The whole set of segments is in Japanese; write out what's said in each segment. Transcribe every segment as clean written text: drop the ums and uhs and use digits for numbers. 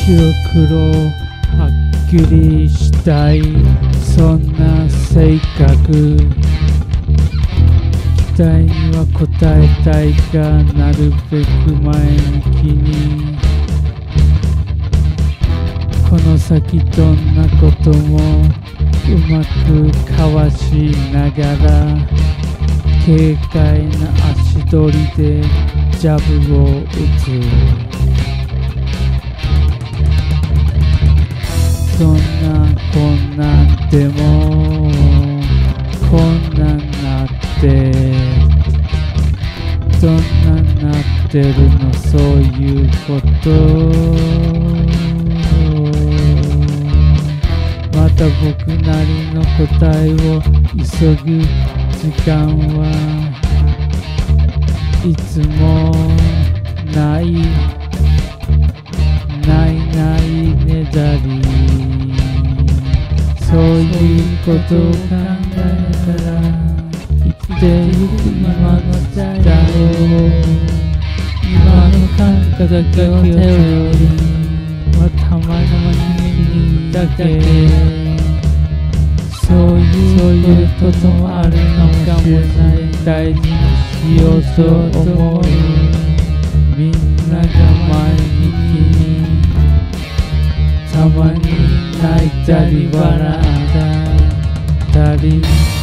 白黒はっきりしたい、そんな性格。期待には応えたいが、なるべく前向きに。この先どんなこともうまくかわしながら、軽快な足取りでジャブを打つ。そんなこんなんでもこんなんなってどんなんなってるの、そういうこと。また僕なりの答えを急ぐ時間はいつもないねだり。そういうことを考えたら生きてゆく今の時代を、今の感覚だけを頼りにはたまにだけ、そういうこともあるのかもしれない。大事にしようと思うみんなが前向きに、たまに泣いたり笑ったり。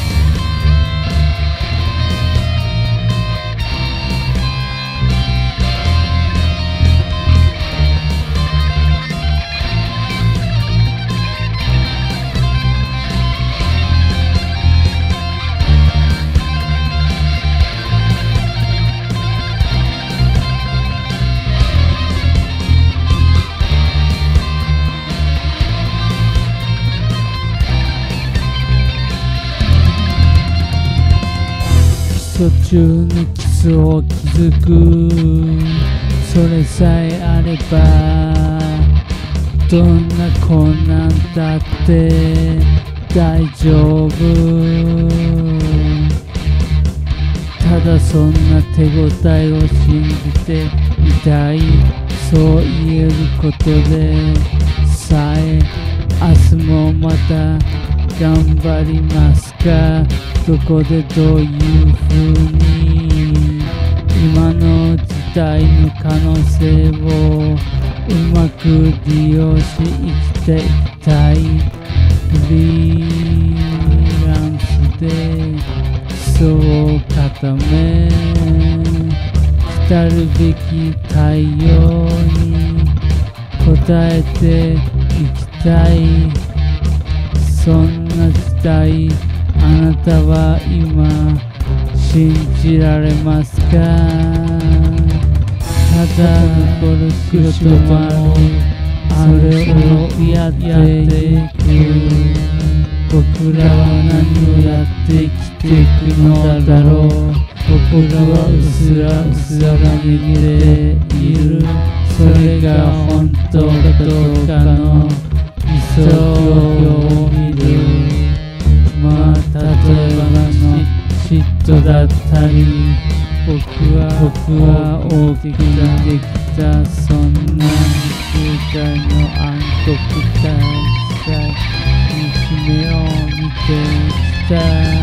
基礎中の基礎を築く、それさえあればどんな困難だって大丈夫。ただそんな手応えを信じていたい、そう言えることでさえ明日もまた頑張りますか。どこでどういう風に今の時代の可能性をうまく利用し生きていきたい。フリーランスで基礎を固め、来るべき太陽に応えていきたい。そんな時代、あなたは今信じられますか。ただ残る仕事もあれをやっていく。僕らは何をやって生きていくのだろう。僕らはうすら握っている。それが本当かどうかの理想を見る。まあ例えば嫉妬だったり、僕は大きくできた、そんな20代の暗黒大使に夢を見てきた。